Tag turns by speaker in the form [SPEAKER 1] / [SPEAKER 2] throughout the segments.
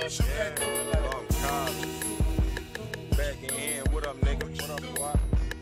[SPEAKER 1] Back in hand, what up, nigga? What up, boy?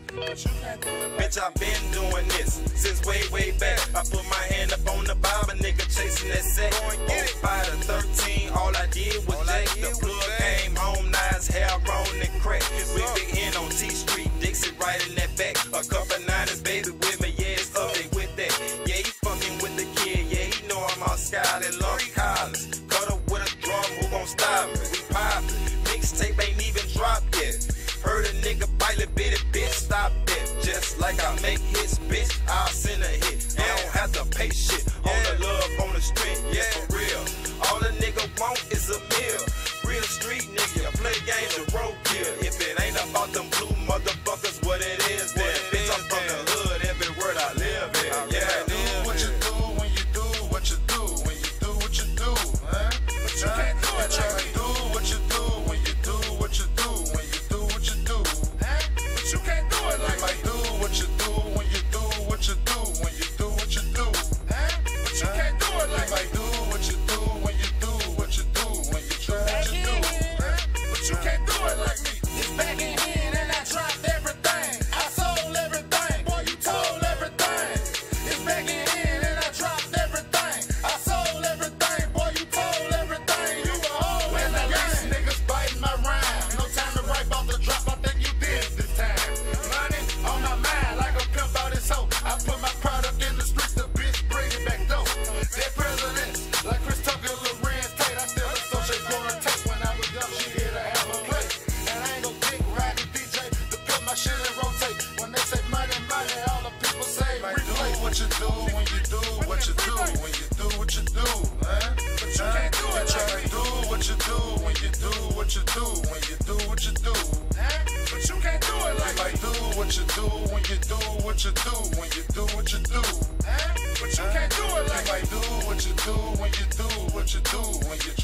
[SPEAKER 1] Bitch, I been doing this since way back. I put my hand up on the Bible, nigga, chasing that sack. 05 to 13, all I did was jack. The plug came home, nice hair on and crack. With Big N on T Street, Dixie right in that back. A couple 90s, baby, with me, yeah, it's up there with that. Yeah, he fucking with the kid, yeah, he know I'm outside and love collars. Cut up with a drum, who gon' stop me? We poppin'. Mixtape ain't even dropped yet. Heard a nigga bite a bitty bitch, stop that. Just like I make hits, bitch, I'll send a hit. I don't have to pay shit on the love, on the strength, yeah, for real. All a nigga want is a meal. Real street nigga, play games and roadkill. If it ain't about them blue motherfuckers, what it is, then bitch, I'm from the hood, every word I live in, yeah.
[SPEAKER 2] Do what you do when you do what you do, when you do what you do, huh? But you can't do it like me. Do what you do when you do what you do, when you do what you do, huh? But you can't do it like me. Do what you do when you do what you do, when you do what you do, huh? But you can't do it like me. Do what you do when you do what you do, when you do what you do, huh? But you can't do it like me.
[SPEAKER 3] It's back in hand and I dropped everything. I sold everything, boy, you told everything. It's back in hand and I dropped everything. I sold everything, boy, you told everything. You a hoe in the
[SPEAKER 2] These
[SPEAKER 3] game.
[SPEAKER 2] niggas biting my rhyme. No time to write about the drop. I think you did this time. Money on my mind like a pimp out his hoe. I put my product in the streets. The bitch bring it back though. They're presidents like Chris Tucker, Lorenz Tate. I still associate Lauren Tate. When I was young, she had to have a place. And I ain't no dick riding DJ to put my shit in rotate. When they say money, money, all the people say replay. Do what you do when you do what you do, when you do what you do, huh? But you can't do it like me. Do what you do when you do what you do, when you do what you do, huh? But you can't do it like me. Do what you do when you do what you do, when you do what you do, huh? But you can't do it like me. Do what you do when you do what you do, when you